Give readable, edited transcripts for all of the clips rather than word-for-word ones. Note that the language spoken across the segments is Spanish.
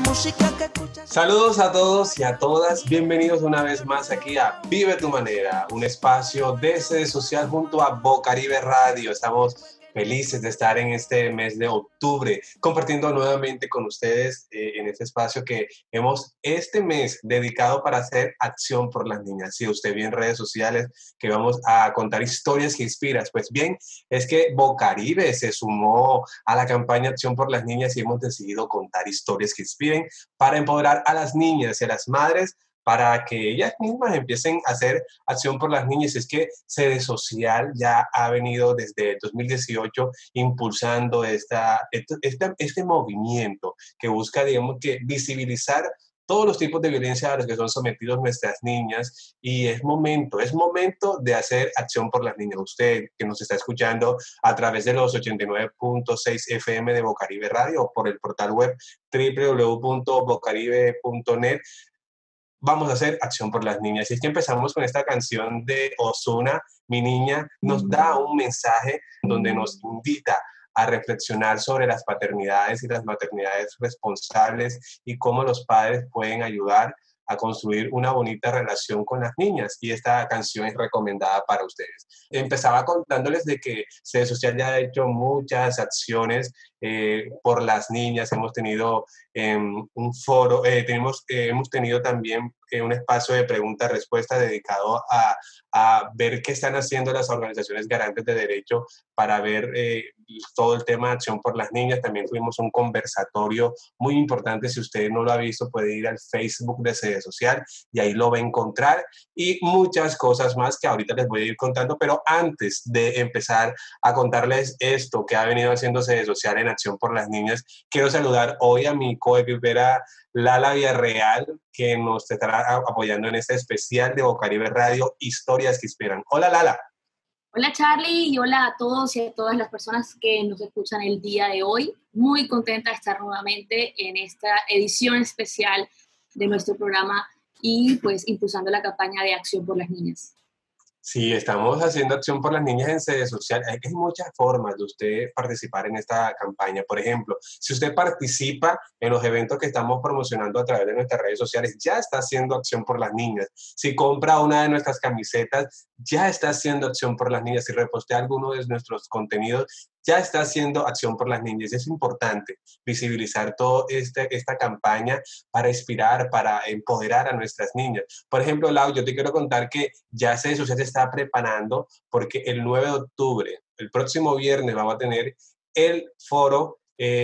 Saludos a todos y a todas, bienvenidos una vez más aquí a Vive tu Manera, un espacio de sede social junto a Bocaribe Radio. Estamos felices de estar en este mes de octubre compartiendo nuevamente con ustedes en este espacio que hemos este mes dedicado para hacer acción por las niñas. Si usted ve en redes sociales que vamos a contar historias que inspiran, pues bien, es que Bocaribe se sumó a la campaña Acción por las Niñas y hemos decidido contar historias que inspiren para empoderar a las niñas y a las madres para que ellas mismas empiecen a hacer acción por las niñas. Es que Sede Social ya ha venido desde 2018 impulsando este movimiento que busca, digamos, que visibilizar todos los tipos de violencia a los que son sometidos nuestras niñas, y es momento de hacer acción por las niñas. Usted que nos está escuchando a través de los 89.6 FM de Bocaribe Radio o por el portal web www.bocaribe.net, vamos a hacer acción por las niñas. Y es que empezamos con esta canción de Ozuna, Mi Niña, nos da un mensaje donde nos invita a reflexionar sobre las paternidades y las maternidades responsables y cómo los padres pueden ayudar a construir una bonita relación con las niñas, y esta canción es recomendada para ustedes. Empezaba contándoles de que Sede Social ya ha hecho muchas acciones por las niñas. Hemos tenido un foro, hemos tenido también un espacio de pregunta-respuesta dedicado a ver qué están haciendo las organizaciones garantes de derecho para ver todo el tema de acción por las niñas. También tuvimos un conversatorio muy importante. Si usted no lo ha visto, puede ir al Facebook de Sede Social y ahí lo va a encontrar, y muchas cosas más que ahorita les voy a ir contando. Pero antes de empezar a contarles esto que ha venido haciendo Sede Social en acción por las niñas, quiero saludar hoy a mi coequipera Lala Villarreal, que nos estará apoyando en este especial de Bocaribe Radio, Historias que Inspiran. Hola, Lala. Hola, Charlie, y hola a todos y a todas las personas que nos escuchan el día de hoy. Muy contenta de estar nuevamente en esta edición especial de nuestro programa y pues impulsando la campaña de Acción por las Niñas. Sí, estamos haciendo acción por las niñas en Sede Social. Hay muchas formas de usted participar en esta campaña. Por ejemplo, si usted participa en los eventos que estamos promocionando a través de nuestras redes sociales, ya está haciendo acción por las niñas. Si compra una de nuestras camisetas, ya está haciendo acción por las niñas. Si repostea alguno de nuestros contenidos, ya está haciendo acción por las niñas. Es importante visibilizar toda esta campaña para inspirar, para empoderar a nuestras niñas. Por ejemplo, Lau, yo te quiero contar que ya Sede Social se está preparando porque el 9 de octubre, el próximo viernes, vamos a tener el foro.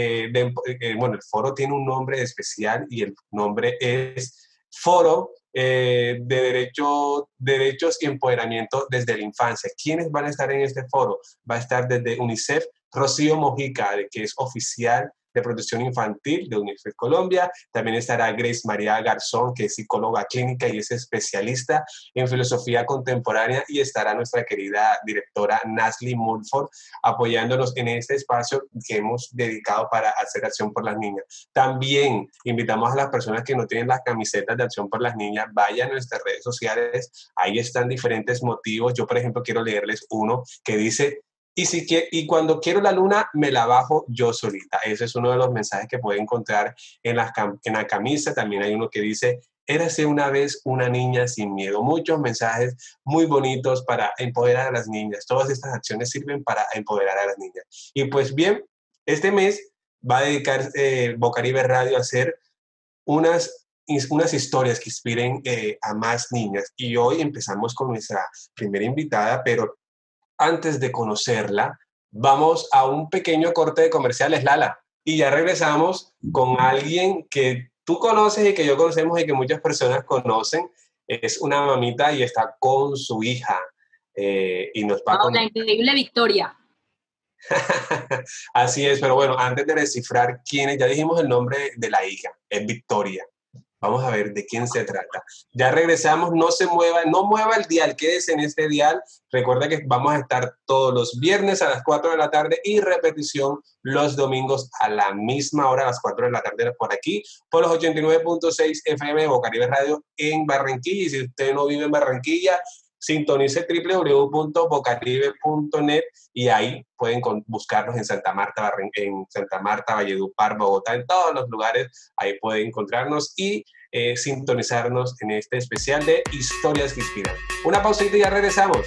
El foro tiene un nombre especial y el nombre es Foro de Derechos y Empoderamiento desde la Infancia. ¿Quiénes van a estar en este foro? Va a estar desde UNICEF Rocío Mojica, que es oficial de protección infantil de UNICEF Colombia. También estará Grace María Garzón, que es psicóloga clínica y es especialista en filosofía contemporánea, y estará nuestra querida directora Nasli Mulford apoyándonos en este espacio que hemos dedicado para hacer acción por las niñas. También invitamos a las personas que no tienen las camisetas de acción por las niñas, vayan a nuestras redes sociales, ahí están diferentes motivos. Yo, por ejemplo, quiero leerles uno que dice: y cuando quiero la luna, me la bajo yo solita. Ese es uno de los mensajes que pueden encontrar en la camisa. También hay uno que dice: érase una vez una niña sin miedo. Muchos mensajes muy bonitos para empoderar a las niñas. Todas estas acciones sirven para empoderar a las niñas. Y pues bien, este mes va a dedicar Bocaribe Radio a hacer unas historias que inspiren a más niñas. Y hoy empezamos con nuestra primera invitada, pero antes de conocerla, vamos a un pequeño corte de comerciales, Lala, y ya regresamos con alguien que tú conoces y que yo conocemos y que muchas personas conocen. Es una mamita y está con su hija y nos va a la increíble Victoria. Así es, pero bueno, antes de descifrar quién es, ya dijimos el nombre de la hija, es Victoria. Vamos a ver de quién se trata. Ya regresamos, no se mueva, no mueva el dial, quédese en este dial. Recuerda que vamos a estar todos los viernes a las 4 de la tarde y repetición los domingos a la misma hora, a las 4 de la tarde por aquí, por los 89.6 FM de Bocaribe Radio en Barranquilla. Y si usted no vive en Barranquilla, sintonice www.bocaribe.net y ahí pueden buscarnos en Santa Marta, Valledupar, Bogotá, en todos los lugares, ahí pueden encontrarnos y sintonizarnos en este especial de Historias que Inspiran. Una pausita y ya regresamos.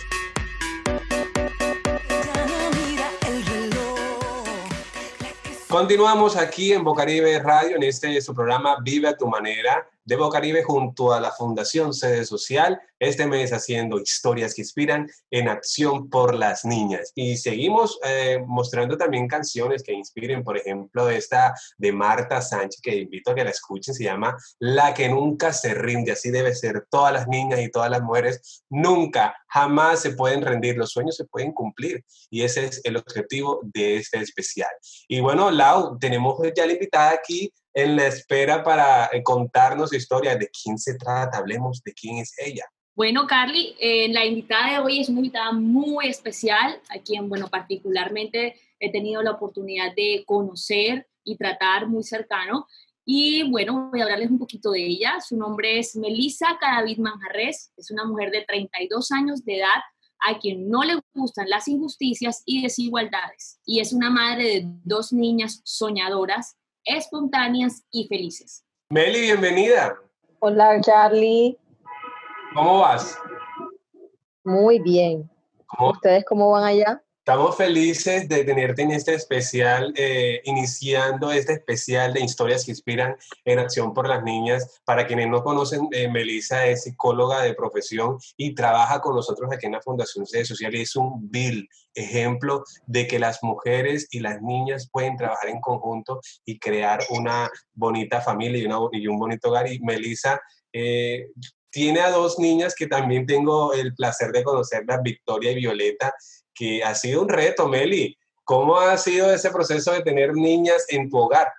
Continuamos aquí en Bocaribe Radio, en su programa Vive a tu Manera, de Bocaribe junto a la Fundación Sede Social, este mes haciendo historias que inspiran en acción por las niñas. Y seguimos mostrando también canciones que inspiren, por ejemplo, esta de Marta Sánchez, que invito a que la escuchen, se llama La que nunca se rinde, así debe ser. Todas las niñas y todas las mujeres nunca, jamás se pueden rendir, los sueños se pueden cumplir y ese es el objetivo de este especial. Y bueno, Lau, tenemos ya la invitada aquí en la espera para contarnos historias. ¿De quién se trata? Hablemos de quién es ella. Bueno, Carly, la invitada de hoy es una invitada muy especial, a quien, bueno, particularmente he tenido la oportunidad de conocer y tratar muy cercano. Y bueno, voy a hablarles un poquito de ella. Su nombre es Melissa Cadavid Manjarrés, es una mujer de 32 años de edad, a quien no le gustan las injusticias y desigualdades. Y es una madre de 2 niñas soñadoras, espontáneas y felices. Meli, bienvenida. Hola, Charlie. ¿Cómo vas? Muy bien. ¿Ustedes cómo van allá? Estamos felices de tenerte en este especial, iniciando este especial de historias que inspiran en acción por las niñas. Para quienes no conocen, Melissa es psicóloga de profesión y trabaja con nosotros aquí en la Fundación Sede Social y es un vil ejemplo de que las mujeres y las niñas pueden trabajar en conjunto y crear una bonita familia y un bonito hogar. Y Melissa tiene a 2 niñas que también tengo el placer de conocerlas, Victoria y Violeta, que ha sido un reto, Meli. ¿Cómo ha sido ese proceso de tener niñas en tu hogar?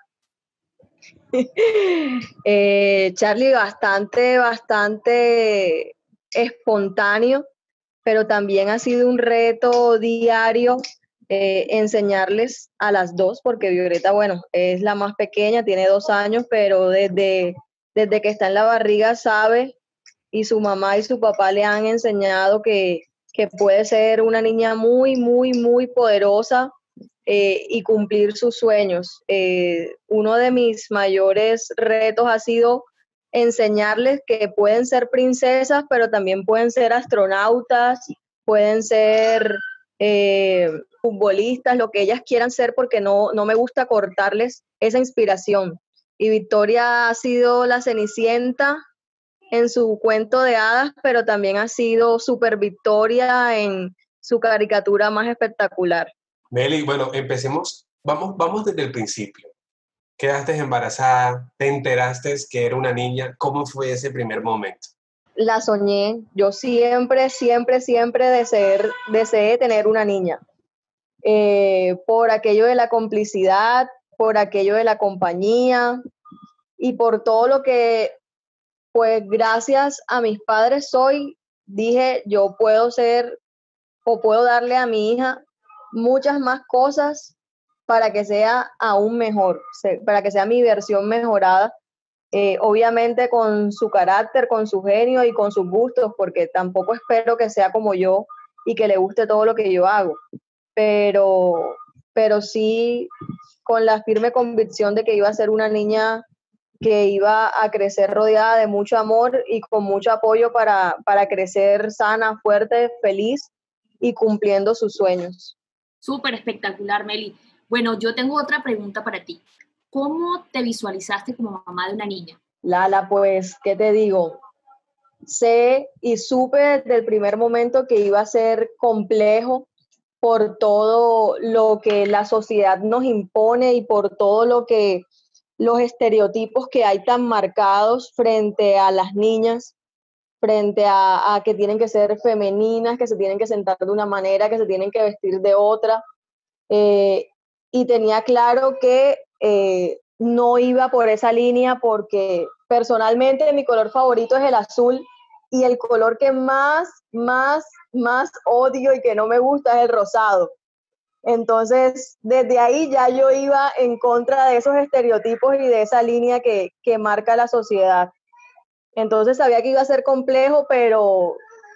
Charlie, bastante espontáneo, pero también ha sido un reto diario enseñarles a las 2, porque Violeta, bueno, es la más pequeña, tiene 2 años, pero desde que está en la barriga sabe, y su mamá y su papá le han enseñado que puede ser una niña muy, muy, muy poderosa y cumplir sus sueños. Uno de mis mayores retos ha sido enseñarles que pueden ser princesas, pero también pueden ser astronautas, pueden ser futbolistas, lo que ellas quieran ser, porque no me gusta cortarles esa inspiración. Y Victoria ha sido la Cenicienta en su cuento de hadas, pero también ha sido Super Victoria en su caricatura más espectacular. Meli, bueno, empecemos, vamos desde el principio. ¿Quedaste embarazada? ¿Te enteraste que era una niña? ¿Cómo fue ese primer momento? La soñé. Yo siempre deseé tener una niña. Por aquello de la complicidad, por aquello de la compañía y por todo lo que, pues gracias a mis padres dije, yo puedo ser o puedo darle a mi hija muchas más cosas para que sea aún mejor, para que sea mi versión mejorada, obviamente con su carácter, con su genio y con sus gustos, porque tampoco espero que sea como yo y que le guste todo lo que yo hago, pero sí con la firme convicción de que iba a ser una niña que iba a crecer rodeada de mucho amor y con mucho apoyo para crecer sana, fuerte, feliz y cumpliendo sus sueños. Súper espectacular, Meli. Bueno, yo tengo otra pregunta para ti. ¿Cómo te visualizaste como mamá de una niña? Lala, pues, ¿qué te digo? Sé y supe desde el primer momento que iba a ser complejo por todo lo que la sociedad nos impone y por todo lo que los estereotipos que hay tan marcados frente a las niñas, frente a que tienen que ser femeninas, que se tienen que sentar de una manera, que se tienen que vestir de otra. Y tenía claro que no iba por esa línea porque personalmente mi color favorito es el azul y el color que más odio y que no me gusta es el rosado. Entonces, desde ahí ya yo iba en contra de esos estereotipos y de esa línea que marca la sociedad. Entonces sabía que iba a ser complejo, pero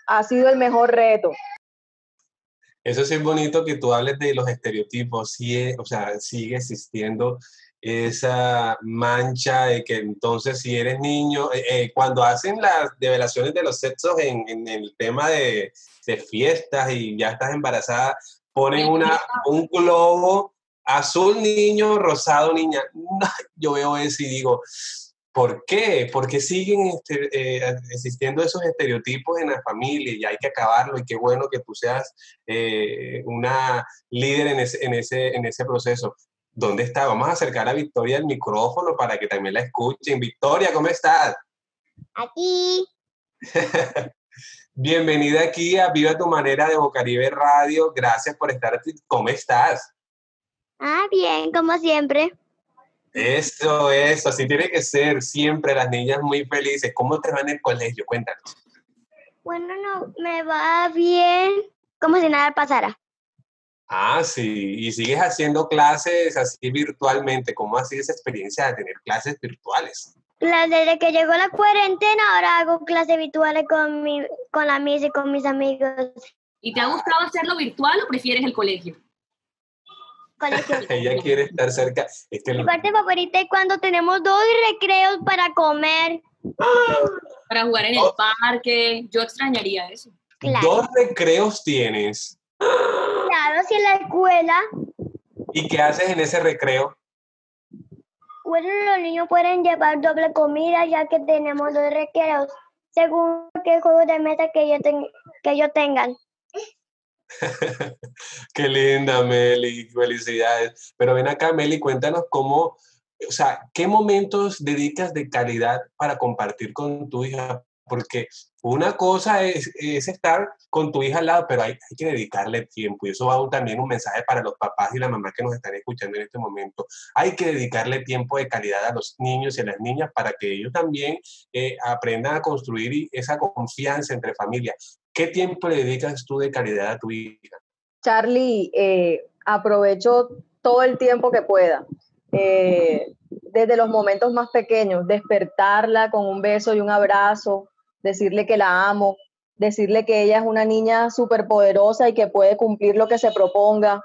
ha sido el mejor reto. Eso sí es bonito que tú hables de los estereotipos, sí, o sea, sigue existiendo esa mancha de que entonces si eres niño, cuando hacen las develaciones de los sexos en el tema de fiestas y ya estás embarazada, ponen un globo azul niño, rosado niña. No, yo veo eso y digo, ¿por qué? ¿Por qué siguen existiendo esos estereotipos en la familia? Y hay que acabarlo, y qué bueno que tú seas una líder en ese proceso. ¿Dónde está? Vamos a acercar a Victoria el micrófono para que también la escuchen. Victoria, ¿cómo estás? Aquí. Bienvenida aquí a Viva tu Manera de Bocaribe Radio. Gracias por estar aquí. ¿Cómo estás? Bien, como siempre. Eso, así tiene que ser. Siempre las niñas muy felices. ¿Cómo te va en el colegio? Cuéntanos. Bueno, no, me va bien, como si nada pasara. Ah, sí. Y sigues haciendo clases así virtualmente. ¿Cómo ha sido esa experiencia de tener clases virtuales? Desde que llegó la cuarentena, ahora hago clases virtuales con la Miss y con mis amigos. ¿Y te ha gustado hacerlo virtual o prefieres el colegio? Colegio. Ella quiere estar cerca. Mi parte favorita es cuando tenemos 2 recreos para comer. Para jugar en el parque. Yo extrañaría eso. Claro. 2 recreos tienes. Claro, si en la escuela, ¿Y qué haces en ese recreo? bueno, los niños pueden llevar doble comida ya que tenemos 2 recreos, según qué juego de mesa que ellos tengan. Qué linda, Meli, felicidades. Pero ven acá, Meli, cuéntanos cómo, o sea, ¿qué momentos dedicas de calidad para compartir con tu hija? Porque una cosa es estar con tu hija al lado, pero hay que dedicarle tiempo. Y eso va también un mensaje para los papás y las mamás que nos están escuchando en este momento. Hay que dedicarle tiempo de calidad a los niños y a las niñas para que ellos también aprendan a construir esa confianza entre familias. ¿Qué tiempo le dedicas tú de calidad a tu hija? Charlie, aprovecho todo el tiempo que pueda. Desde los momentos más pequeños, despertarla con un beso y un abrazo, decirle que la amo, decirle que ella es una niña súper poderosa y que puede cumplir lo que se proponga.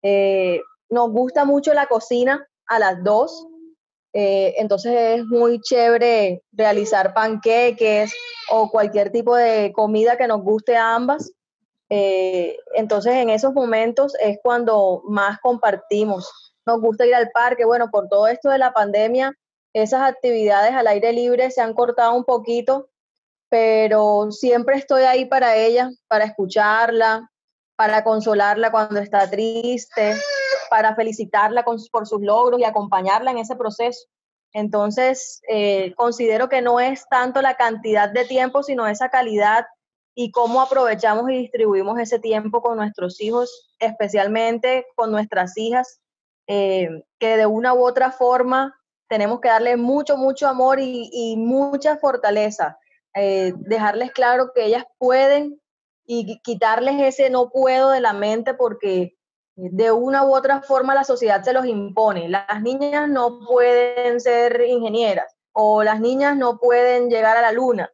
Nos gusta mucho la cocina a las 2, entonces es muy chévere realizar panqueques o cualquier tipo de comida que nos guste a ambas. Entonces en esos momentos es cuando más compartimos. Nos gusta ir al parque. Bueno, por todo esto de la pandemia, esas actividades al aire libre se han cortado un poquito, pero siempre estoy ahí para ella, para escucharla, para consolarla cuando está triste, para felicitarla por sus logros y acompañarla en ese proceso. Entonces, considero que no es tanto la cantidad de tiempo, sino esa calidad y cómo aprovechamos y distribuimos ese tiempo con nuestros hijos, especialmente con nuestras hijas, que de una u otra forma tenemos que darle mucho, mucho amor y mucha fortaleza. Dejarles claro que ellas pueden y quitarles ese no puedo de la mente, porque de una u otra forma la sociedad se los impone. Las niñas no pueden ser ingenieras o las niñas no pueden llegar a la luna,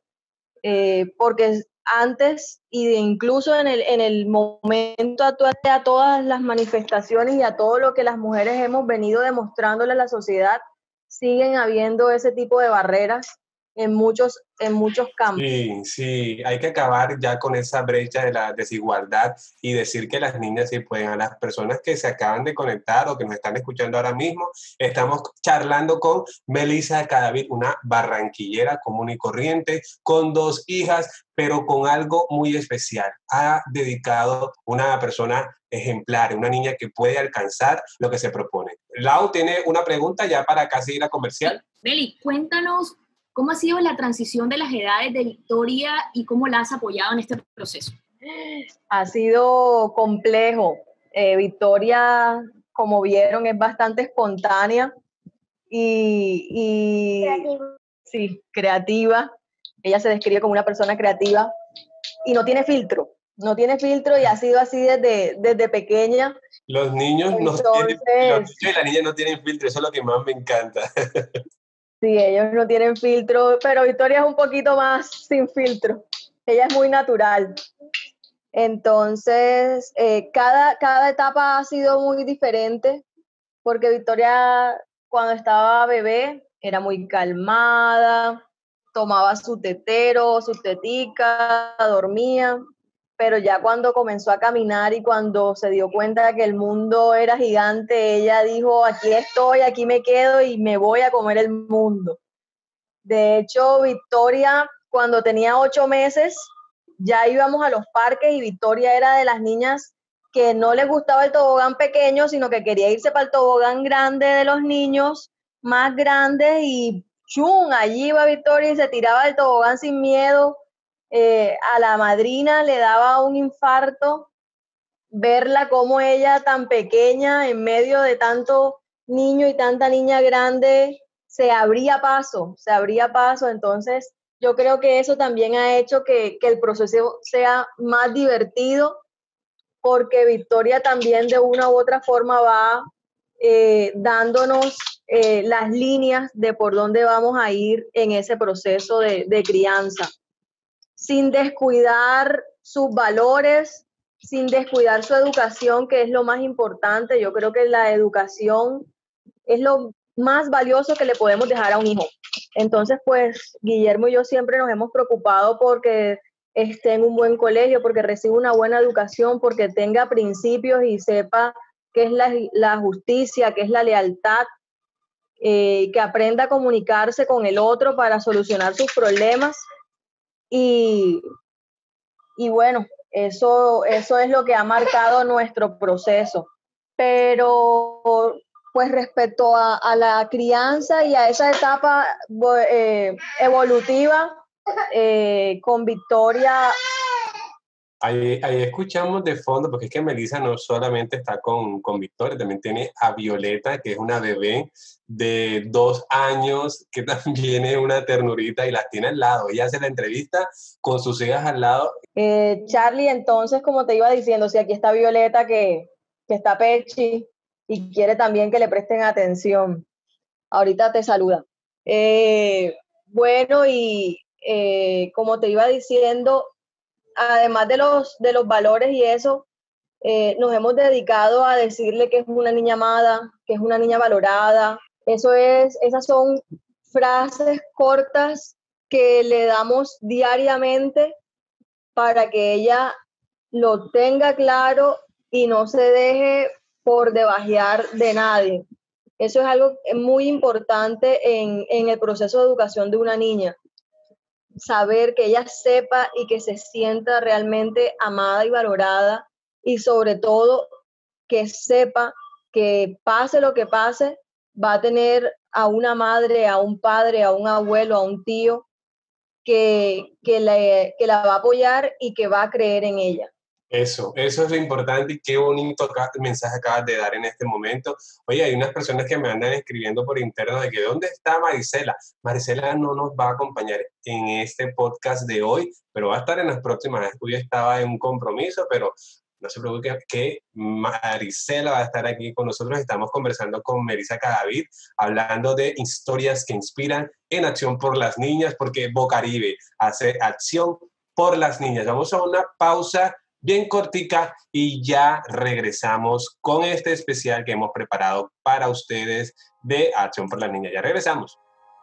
porque antes y incluso en el momento actual, a todas las manifestaciones y a todo lo que las mujeres hemos venido demostrándole a la sociedad, siguen habiendo ese tipo de barreras en muchos campos. Sí, hay que acabar ya con esa brecha de la desigualdad y decir que las niñas sí pueden. A las personas que se acaban de conectar o que nos están escuchando ahora mismo, estamos charlando con Melissa Cadavid, una barranquillera común y corriente, con 2 hijas, pero con algo muy especial. Ha dedicado una persona ejemplar, una niña que puede alcanzar lo que se propone. Lau tiene una pregunta ya para casi ir a comercial. Meli, cuéntanos cómo ha sido la transición de las edades de Victoria y cómo la has apoyado en este proceso. Ha sido complejo. Victoria, como vieron, es bastante espontánea y sí, creativa. Ella se describe como una persona creativa y no tiene filtro y ha sido así desde pequeña. Los niños, Entonces, los niños y la niña no tienen filtro, eso es lo que más me encanta. Sí, ellos no tienen filtro, pero Victoria es un poquito más sin filtro. ella es muy natural. Entonces, cada etapa ha sido muy diferente, porque Victoria cuando estaba bebé era muy calmada, tomaba su tetero, su tetica, dormía, pero ya cuando comenzó a caminar y cuando se dio cuenta de que el mundo era gigante, ella dijo, aquí estoy, aquí me quedo y me voy a comer el mundo. De hecho, Victoria, cuando tenía 8 meses, ya íbamos a los parques y Victoria era de las niñas que no le gustaba el tobogán pequeño, sino que quería irse para el tobogán grande de los niños más grandes y ¡chum! Allí iba Victoria y se tiraba del tobogán sin miedo. A la madrina le daba un infarto verla como ella tan pequeña en medio de tanto niño y tanta niña grande se abría paso. Entonces yo creo que eso también ha hecho que el proceso sea más divertido, porque Victoria también de una u otra forma va dándonos las líneas de por dónde vamos a ir en ese proceso de crianza, sin descuidar sus valores, sin descuidar su educación, que es lo más importante. Yo creo que la educación es lo más valioso que le podemos dejar a un hijo. Entonces, pues, Guillermo y yo siempre nos hemos preocupado porque esté en un buen colegio, porque reciba una buena educación, porque tenga principios y sepa qué es la justicia, qué es la lealtad, que aprenda a comunicarse con el otro para solucionar sus problemas. Y bueno, eso es lo que ha marcado nuestro proceso. Pero pues respecto a la crianza y a esa etapa evolutiva, con Victoria. Ahí escuchamos de fondo, porque es que Melissa no solamente está con Victoria, también tiene a Violeta, que es una bebé de 2 años, que también es una ternurita y las tiene al lado. Ella hace la entrevista con sus hijas al lado. Charlie, entonces, como te iba diciendo, si aquí está Violeta, que está pechi y quiere también que le presten atención. Ahorita te saluda. Bueno, y como te iba diciendo, además de los valores y eso, nos hemos dedicado a decirle que es una niña amada, que es una niña valorada. Esas son frases cortas que le damos diariamente para que ella lo tenga claro y no se deje por debajear de nadie. Eso es algo muy importante en el proceso de educación de una niña. Saber que ella sepa y que se sienta realmente amada y valorada, y sobre todo que sepa que pase lo que pase, va a tener a una madre, a un padre, a un abuelo, a un tío que la va a apoyar y que va a creer en ella. Eso es lo importante y qué bonito mensaje acabas de dar en este momento. Oye, hay unas personas que me andan escribiendo por interno de que ¿dónde está Marisela? Marisela no nos va a acompañar en este podcast de hoy, pero va a estar en las próximas. Hoy estaba en un compromiso, pero no se preocupe que Marisela va a estar aquí con nosotros. Estamos conversando con Melissa Cadavid, hablando de historias que inspiran en acción por las niñas, porque Bocaribe hace acción por las niñas. Vamos a una pausa bien cortica y ya regresamos con este especial que hemos preparado para ustedes de Acción por las Niñas. Ya regresamos.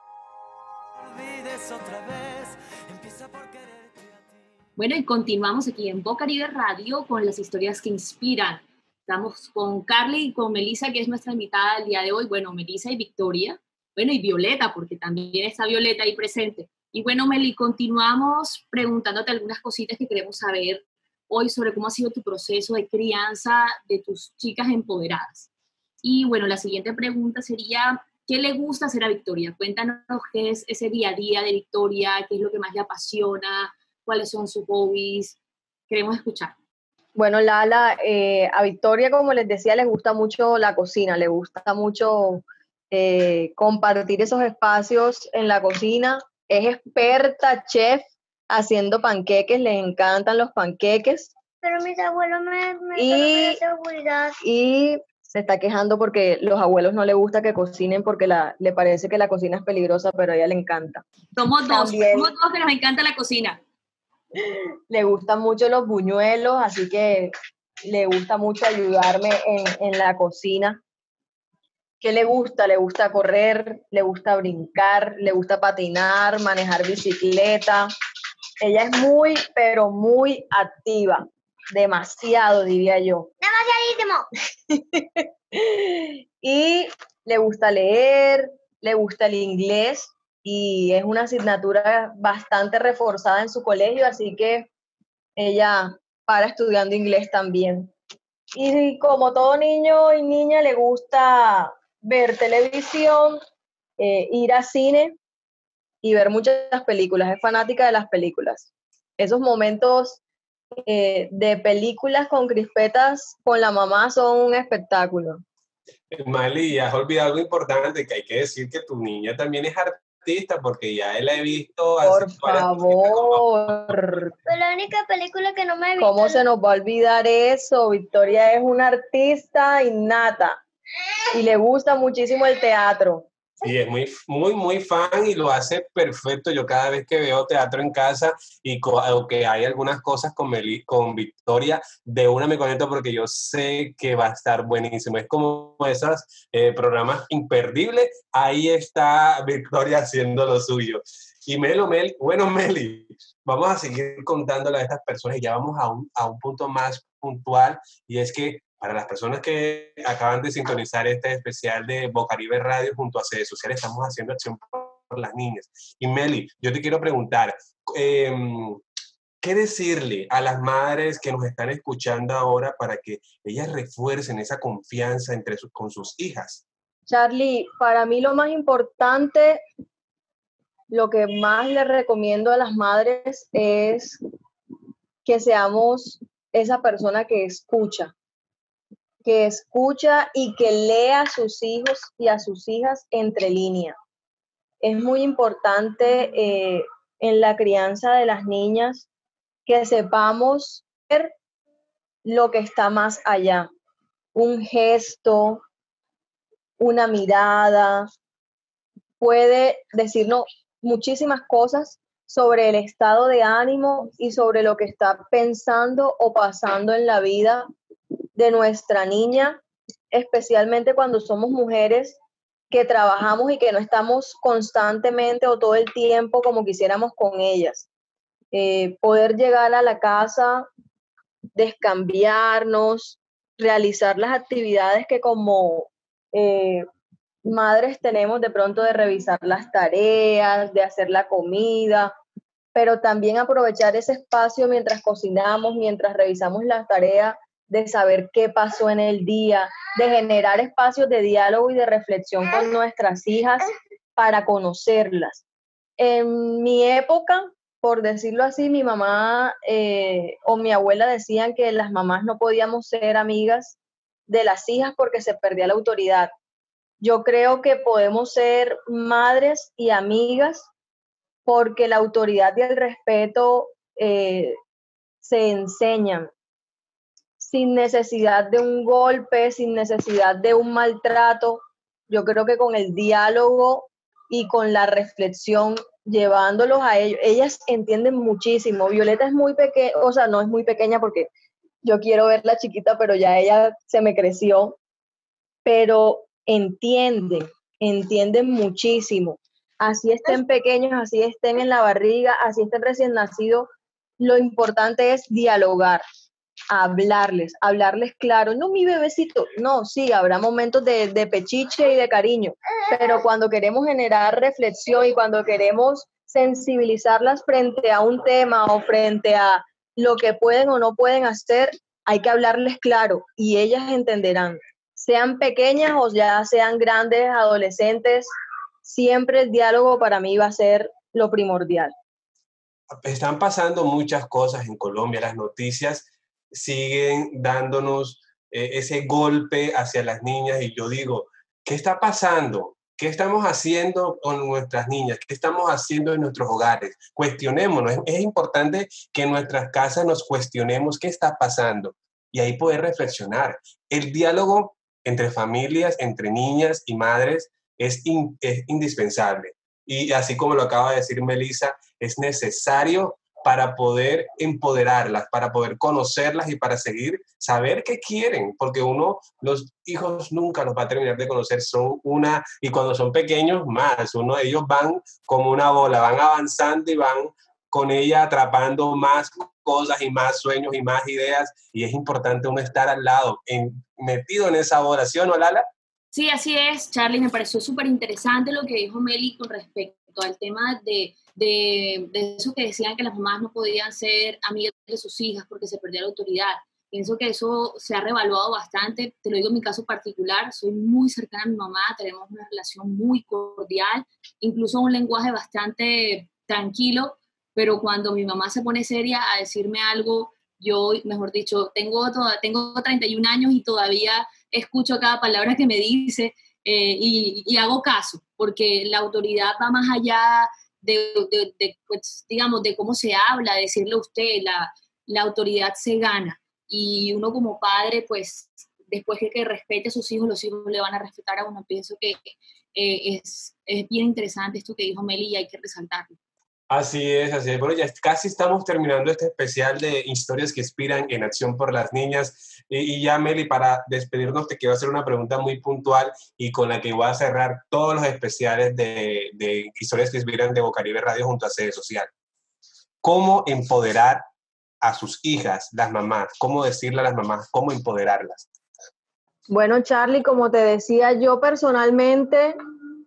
Bueno, y continuamos aquí en Bocaribe Radio con las historias que inspiran. Estamos con Carly y con Melissa, que es nuestra invitada el día de hoy. Bueno, Melissa y Victoria. Bueno, y Violeta, porque también está Violeta ahí presente. Y bueno, Meli, continuamos preguntándote algunas cositas que queremos saber hoy sobre cómo ha sido tu proceso de crianza de tus chicas empoderadas. Y bueno, la siguiente pregunta sería, ¿qué le gusta hacer a Victoria? Cuéntanos qué es ese día a día de Victoria, qué es lo que más le apasiona, cuáles son sus hobbies. Queremos escuchar. Bueno, Lala, a Victoria, como les decía, les gusta mucho la cocina, le gusta mucho compartir esos espacios en la cocina. Es experta chef haciendo panqueques, le encantan los panqueques. Pero mis abuelos me y seguridad. Y se está quejando porque los abuelos no le gusta que cocinen porque le parece que la cocina es peligrosa, pero a ella le encanta. Somos dos que nos encanta la cocina. Le gustan mucho los buñuelos, así que le gusta mucho ayudarme en la cocina. ¿Qué le gusta? Le gusta correr, le gusta brincar, le gusta patinar, manejar bicicleta. Ella es muy, pero muy activa. Demasiado, diría yo. Demasiadísimo. Y le gusta leer, le gusta el inglés y es una asignatura bastante reforzada en su colegio, así que ella para estudiando inglés también. Y como todo niño y niña le gusta ver televisión, ir a cine y ver muchas películas, es fanática de las películas. Esos momentos de películas con crispetas con la mamá son un espectáculo. Mali, has olvidado algo importante, que hay que decir que tu niña también es artista, porque ya la he visto hacer Por favor. Fue la única película que no me he visto. ¿Cómo se nos va a olvidar eso? Victoria es una artista innata y le gusta muchísimo el teatro. Sí, es muy fan y lo hace perfecto. Yo cada vez que veo teatro en casa y aunque hay algunas cosas con Victoria, de una me conecto porque yo sé que va a estar buenísimo. Es como esos programas imperdibles. Ahí está Victoria haciendo lo suyo. Y bueno, Meli, vamos a seguir contándole a estas personas y ya vamos a un punto más puntual, y es que para las personas que acaban de sintonizar este especial de Bocaribe Radio junto a Sedes Sociales, estamos haciendo acción por las niñas. Y Meli, yo te quiero preguntar, ¿qué decirle a las madres que nos están escuchando ahora para que ellas refuercen esa confianza con sus hijas? Charlie, para mí lo más importante, lo que más le recomiendo a las madres es que seamos esa persona que escucha y que lea a sus hijos y a sus hijas entre líneas. Es muy importante en la crianza de las niñas que sepamos ver lo que está más allá. Un gesto, una mirada, puede decirnos muchísimas cosas sobre el estado de ánimo y sobre lo que está pensando o pasando en la vida de nuestra niña, especialmente cuando somos mujeres que trabajamos y que no estamos constantemente o todo el tiempo como quisiéramos con ellas. Poder llegar a la casa, descambiarnos, realizar las actividades que como madres tenemos de pronto, de revisar las tareas, de hacer la comida, pero también aprovechar ese espacio mientras cocinamos, mientras revisamos las tareas, de saber qué pasó en el día, de generar espacios de diálogo y de reflexión con nuestras hijas para conocerlas. En mi época, por decirlo así, mi mamá o mi abuela decían que las mamás no podíamos ser amigas de las hijas porque se perdía la autoridad. Yo creo que podemos ser madres y amigas porque la autoridad y el respeto se enseñan sin necesidad de un golpe, sin necesidad de un maltrato. Yo creo que con el diálogo y con la reflexión, llevándolos a ellos, ellas entienden muchísimo. Violeta es muy pequeña, o sea, no es muy pequeña porque yo quiero verla chiquita, pero ya ella se me creció, pero entienden muchísimo. Así estén pequeños, así estén en la barriga, así estén recién nacidos, lo importante es dialogar, hablarles claro. No, mi bebecito, no, sí, habrá momentos de pechiche y de cariño, pero cuando queremos generar reflexión y cuando queremos sensibilizarlas frente a un tema o frente a lo que pueden o no pueden hacer, hay que hablarles claro y ellas entenderán. Sean pequeñas o ya sean grandes, adolescentes, siempre el diálogo para mí va a ser lo primordial. Están pasando muchas cosas en Colombia, las noticias siguen dándonos ese golpe hacia las niñas y yo digo, ¿qué está pasando? ¿Qué estamos haciendo con nuestras niñas? ¿Qué estamos haciendo en nuestros hogares? Cuestionémonos. Es importante que en nuestras casas nos cuestionemos qué está pasando y ahí poder reflexionar. El diálogo entre familias, entre niñas y madres es indispensable. Y así como lo acaba de decir Melissa, es necesario para poder empoderarlas, para poder conocerlas y para saber qué quieren, porque los hijos nunca los va a terminar de conocer, y cuando son pequeños más, uno de ellos van como una bola, van avanzando y van con ella atrapando más cosas y más sueños y más ideas, y es importante uno estar al lado, metido en esa bola, ¿sí o no, Lala? Sí, así es, Charlie, me pareció súper interesante lo que dijo Meli con respecto al tema de eso que decían que las mamás no podían ser amigas de sus hijas porque se perdía la autoridad. Pienso que eso se ha revaluado bastante, te lo digo en mi caso particular, soy muy cercana a mi mamá, tenemos una relación muy cordial, incluso un lenguaje bastante tranquilo, pero cuando mi mamá se pone seria a decirme algo, yo, mejor dicho, tengo 31 años y todavía escucho cada palabra que me dice y hago caso, porque la autoridad va más allá pues, digamos, de cómo se habla, de decirle a usted, la autoridad se gana. Y uno como padre, pues, después que respete a sus hijos, los hijos le van a respetar a uno. Pienso que es bien interesante esto que dijo Meli y hay que resaltarlo. Así es, así es. Bueno, ya casi estamos terminando este especial de historias que inspiran en Acción por las Niñas. Y ya, Meli, para despedirnos, te quiero hacer una pregunta muy puntual y con la que voy a cerrar todos los especiales de historias que inspiran de Bocaribe Radio junto a Sede Social. ¿Cómo empoderar a sus hijas, las mamás? ¿Cómo decirle a las mamás cómo empoderarlas? Bueno, Charlie, como te decía, yo personalmente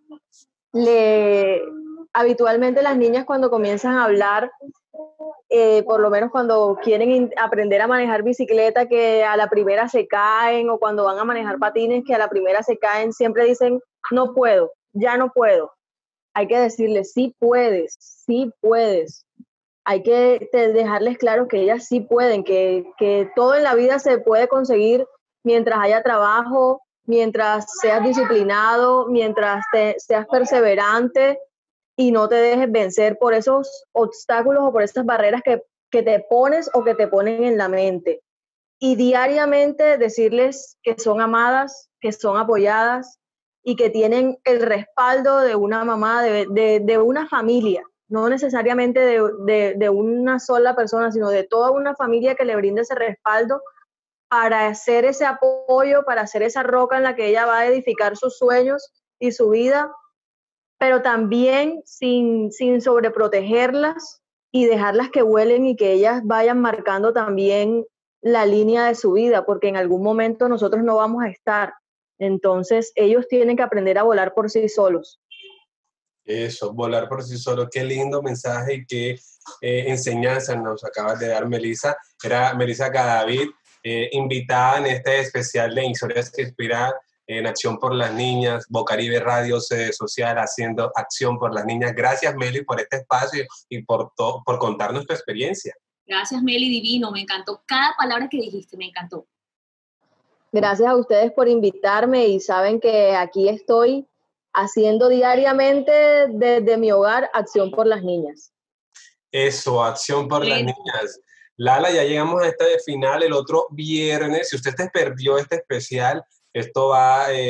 habitualmente las niñas cuando comienzan a hablar, por lo menos cuando quieren aprender a manejar bicicleta, que a la primera se caen, o cuando van a manejar patines, que a la primera se caen, siempre dicen, no puedo, ya no puedo. Hay que decirles, sí puedes, sí puedes. Hay que dejarles claro que ellas sí pueden, que todo en la vida se puede conseguir mientras haya trabajo, mientras seas disciplinado, mientras seas perseverante y no te dejes vencer por esos obstáculos o por esas barreras que te pones o que te ponen en la mente. Y diariamente decirles que son amadas, que son apoyadas y que tienen el respaldo de una mamá, de una familia, no necesariamente de una sola persona, sino de toda una familia que le brinde ese respaldo para hacer ese apoyo, para hacer esa roca en la que ella va a edificar sus sueños y su vida, pero también sin sobreprotegerlas y dejarlas que vuelen y que ellas vayan marcando también la línea de su vida, porque en algún momento nosotros no vamos a estar. Entonces ellos tienen que aprender a volar por sí solos. Eso, volar por sí solo. Qué lindo mensaje y qué enseñanza nos acabas de dar, Melissa. Era Melissa Cadavid, invitada en este especial de Historias que Inspiran en Acción por las Niñas, Bocaribe Radio, Sede Social, haciendo Acción por las Niñas. Gracias, Meli, por este espacio y por contarnos tu experiencia. Gracias, Meli, divino. Me encantó cada palabra que dijiste, me encantó. Gracias a ustedes por invitarme y saben que aquí estoy haciendo diariamente desde mi hogar Acción por las Niñas. Eso, Acción por las Niñas. Lala, ya llegamos a este final el otro viernes. Si usted se perdió este especial, esto va a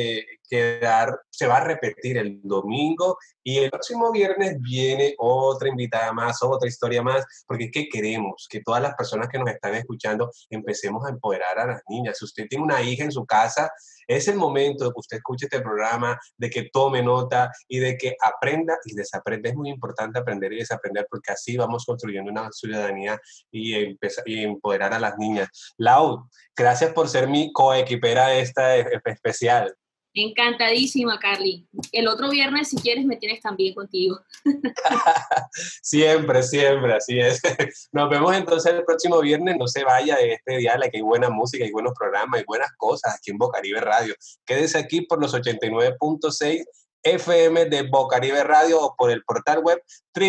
se va a repetir el domingo y el próximo viernes viene otra invitada más, otra historia más, porque es que queremos que todas las personas que nos están escuchando empecemos a empoderar a las niñas. Si usted tiene una hija en su casa, es el momento de que usted escuche este programa, de que tome nota y de que aprenda y desaprenda. Es muy importante aprender y desaprender porque así vamos construyendo una ciudadanía y empoderar a las niñas. Lau, gracias por ser mi coequipera de esta especial. Encantadísima, Carly. El otro viernes, si quieres, me tienes también contigo. Siempre, siempre, así es. Nos vemos entonces el próximo viernes. No se vaya de este diálogo, que hay buena música, hay buenos programas, hay buenas cosas aquí en Bocaribe Radio. Quédese aquí por los 89.6 FM de Bocaribe Radio o por el portal web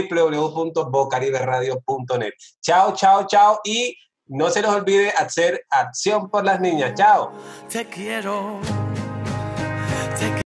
www.bocariberadio.net. Chao, chao, chao y no se les olvide hacer Acción por las Niñas. Chao. Te quiero.